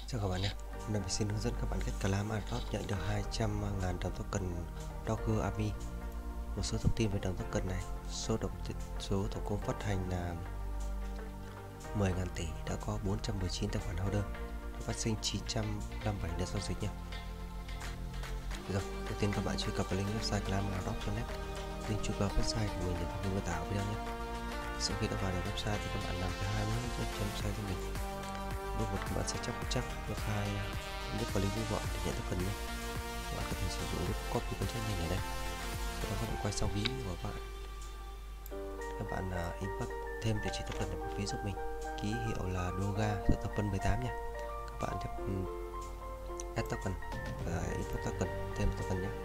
Chào các bạn nhé. Hôm nay mình xin hướng dẫn các bạn cách claim airdrop nhận được 200.000 đồng token Doge Army. Một số thông tin về đồng token này: số tổng cộng phát hành là 10.000 tỷ, đã có 419 tài khoản holder, phát sinh 957 lượt giao dịch nhé. Rồi, đầu tiên các bạn truy cập vào link website claimairdrop.net. Link truy cập website của mình để mình mô tả video nhé. Sau khi đã vào được website thì các bạn làm theo hai hướng dẫn trên website của mình. Bước 1, các bạn sẽ chắc file nhấp vào link gọi để nhận token nhé. Các bạn có thể sử dụng nút copy con check này ở đây. Sau đó các bạn quay sang ví của các bạn input thêm địa chỉ token vào ví giúp mình, ký hiệu là Doga token 18 nha. Các bạn nhấp add token và input token, thêm token nhé.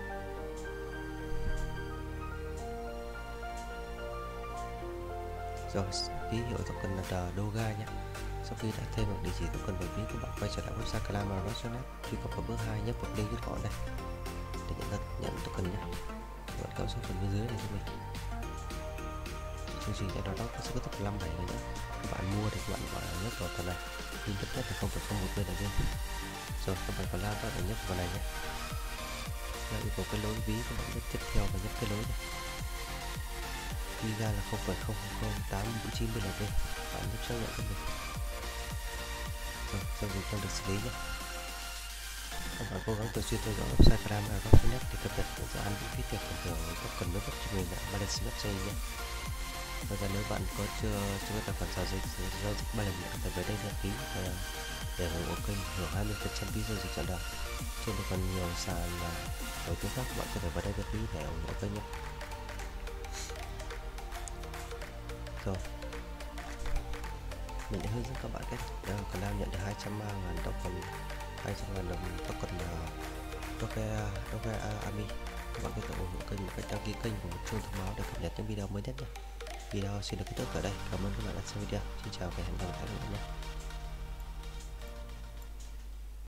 Rồi, ký hiệu token là Doga nhé. Sau khi đã thêm một địa chỉ token vào ví, các bạn quay trở lại website claimairdrop.net, truy cập vào bước 2, nhấp vào link rút gọn đây để nhận token nhé. Các bạn kéo xuống phần bên dưới này cho mình. Chương trình này đó sẽ kết thúc 57 ngày nữa. Các bạn mua thì các bạn gọi nhấp vào phần này, nhưng tất nhất là không phải không một bên ở bên. Rồi các bạn còn làm các bạn nhấp vào này nhé. Và yêu cầu cái lối ví, các bạn nhấp tiếp theo và nhấp cái lối này. Ghi ra là 0,00849 bên ở bên. Bạn nhấp xác nhận cho mình. Rồi, giao dịch đang được xử lý nhé. Các bạn cố gắng thường xuyên theo dõi website claimairdrop.net để cập nhật những dự án miễn phí tiền phần thưởng token mới nhất cho mình tại Balance Blockchain nhé. Và nếu bạn chưa có tài khoản giao dịch Balance nữa, phải về đây đăng ký để ủng hộ kênh, hưởng 20% phí giao dịch chọn đời. Trên còn nhiều sàn nổi tiếng khác, bạn có thể vào đây đăng ký để ủng hộ kênh nhé. Rồi, mình đã hướng dẫn các bạn cách claim nhận được 200.000 token, 200.000 đồng token Doge Army. Các bạn có thể ủng hộ kênh một cách đăng ký kênh và một chuông thông báo để cập nhật những video mới nhất nhé. Video xin được kết thúc ở đây. Cảm ơn các bạn đã xem video. Xin chào và hẹn gặp lại các bạn nhé.